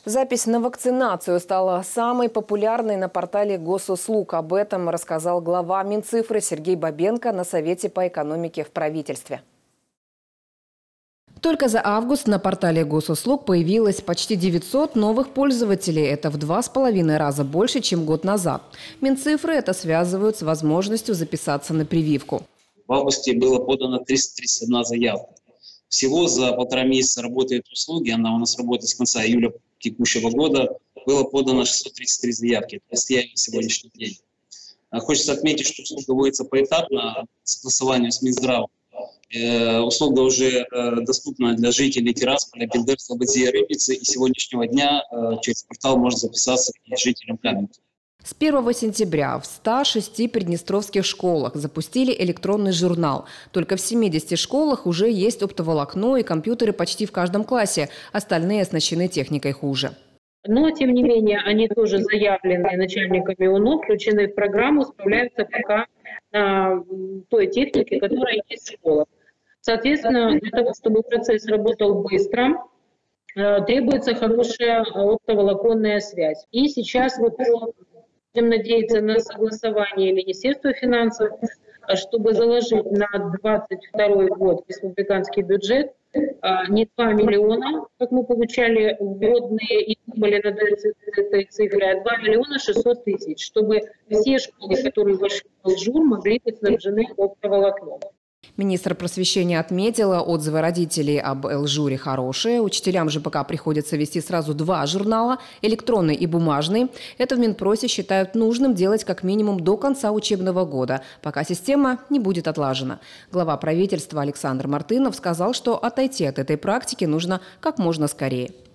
Запись на вакцинацию стала самой популярной на портале Госуслуг. Об этом рассказал глава Минцифры Сергей Бабенко на Совете по экономике в правительстве. Только за август на портале Госуслуг появилось почти 900 новых пользователей. Это в 2,5 раза больше, чем год назад. Минцифры это связывают с возможностью записаться на прививку. В августе было подано 331 заявка. Всего за 1,5 месяца работает услуги, она у нас работает с конца июля текущего года, было подано 633 заявки. Это состояние на сегодняшний день. Хочется отметить, что услуга вводится поэтапно, согласованию с Минздравом. Услуга уже доступна для жителей Тирасполя, Бендер, Слободки, Рыбницы, и сегодняшнего дня через портал можно записаться и жителям Каменки. С 1 сентября в 106 приднестровских школах запустили электронный журнал. Только в 70 школах уже есть оптоволокно и компьютеры почти в каждом классе. Остальные оснащены техникой хуже. Но, тем не менее, они тоже заявлены начальниками УНО, включены в программу, справляются пока на той технике, которая есть в школах. Соответственно, для того, чтобы процесс работал быстро, требуется хорошая оптоволоконная связь. И сейчас будем надеяться на согласование Министерства финансов, чтобы заложить на 2022 год республиканский бюджет не 2 миллиона, как мы получали вводные и думали над этой цифрой, а 2 миллиона 600 тысяч, чтобы все школы, которые вошли в ЛЖУР, могли быть снабжены оптоволокном. Министр просвещения отметила, отзывы родителей об ЛЖУРе хорошие. Учителям же пока приходится вести сразу 2 журнала – электронный и бумажный. Это в Минпросе считают нужным делать как минимум до конца учебного года, пока система не будет отлажена. Глава правительства Александр Мартынов сказал, что отойти от этой практики нужно как можно скорее.